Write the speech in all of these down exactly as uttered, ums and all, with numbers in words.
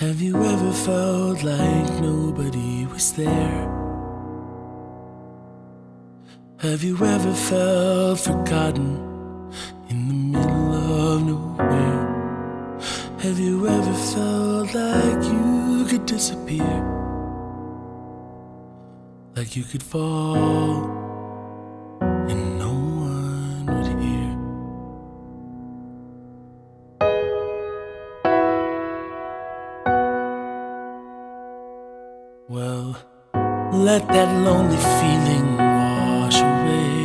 Have you ever felt like nobody was there? Have you ever felt forgotten in the middle of nowhere? Have you ever felt like you could disappear? Like you could fall and no one would hear? Well, let that lonely feeling wash away.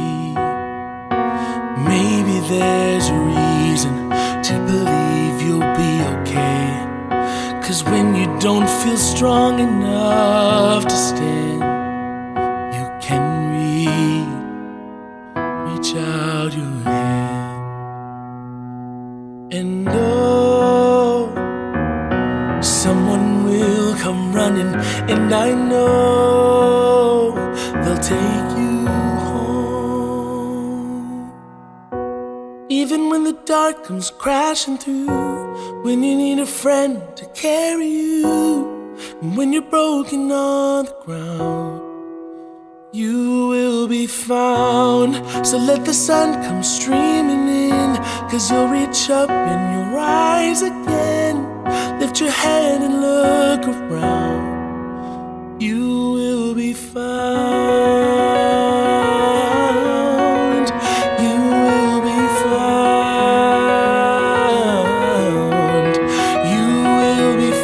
Maybe there's a reason to believe you'll be okay. 'Cause when you don't feel strong enough to stand, you can reach, reach out your hand. And oh, someone will come running, and I know they'll take you home. Even when the dark comes crashing through, when you need a friend to carry you, and when you're broken on the ground, you will be found. So let the sun come streaming in, 'cause you'll reach up and you'll rise again. Lift your head and look around. You will be found. You will be found. You will be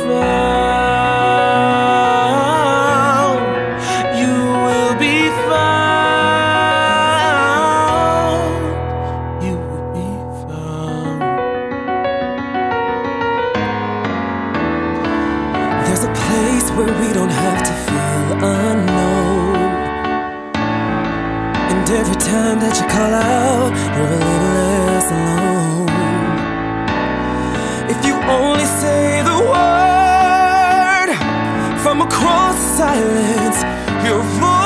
found. You will be found. You will be found. There's a place where we don't have to feel unknown. And every time that you call out, you're a little less alone. If you only say the word, from across silence, your voice